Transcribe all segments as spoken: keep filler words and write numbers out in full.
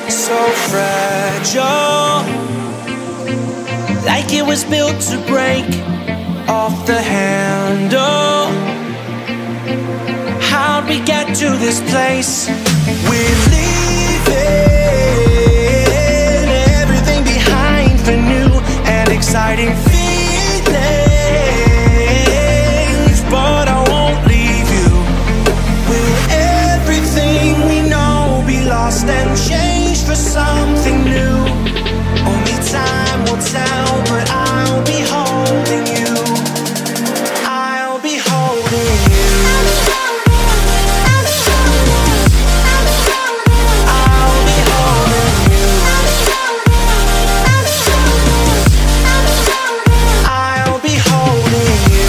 so fragile, like it was built to break off the handle. How'd we get to this place? We're leaving everything behind for new and exciting feelings, but I won't leave you. Will everything we know be lost and changed for something new? Only time will tell, but I'll be holding you. I'll be holding you. I'll be holding you. I'll be holding you.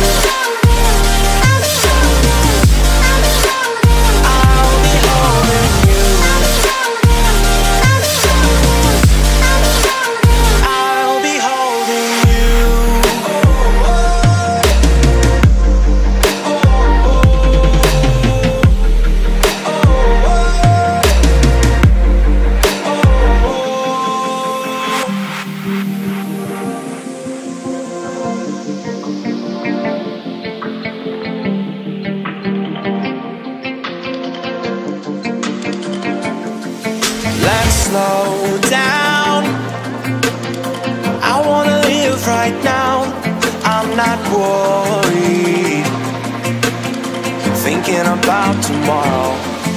I'll be holding you. I'll be holding you. Let's slow down. I wanna live right now. I'm not worried, thinking about tomorrow.